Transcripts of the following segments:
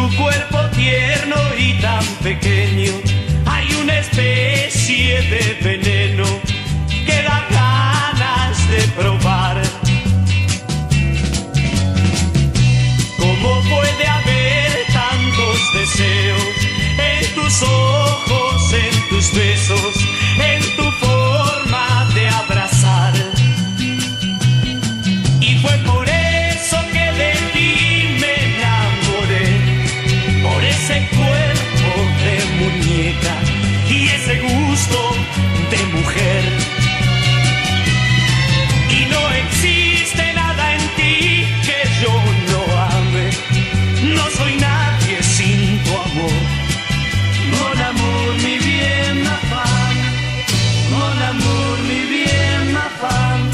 tu cuerpo tierno y tan pequeño hay una especie de veneno que da ganas de probar. ¿Cómo puede haber tantos deseos en tus ojos, en tus besos, en tu forma de abrazar? Y fue por eso que de ti me enamoré, por ese cuerpo de muñeca y ese gusto de mujer. Y no existe nada en ti que yo no ame, no soy nadie sin tu amor. Mon amour, mi bien, ma femme, mon amour, mi bien, ma femme.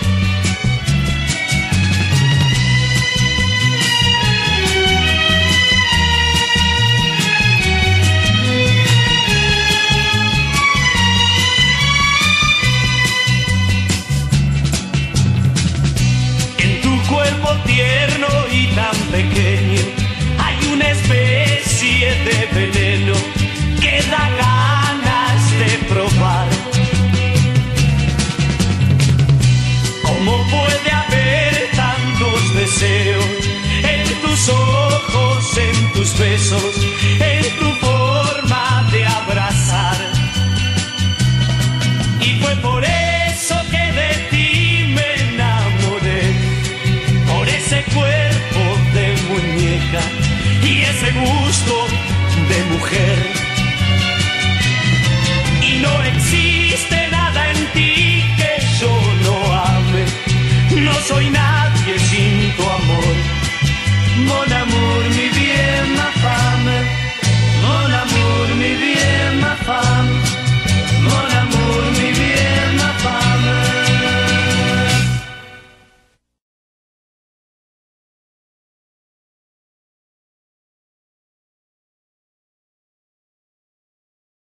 Cuerpo tierno y tan pequeño hay una especie de veneno que da ganas de probar. ¿Cómo puede haber tantos deseos en tus ojos, en tus besos, en tu forma de abrazar? Y fue por eso que de ti me enamoré, por ese cuerpo de muñeca y ese gusto de mujer.